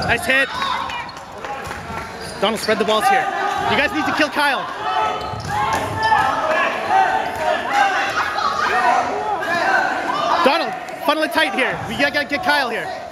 Nice hit. Donald, spread the balls here. You guys need to kill Kyle. Donald, funnel it tight here. We gotta get Kyle here.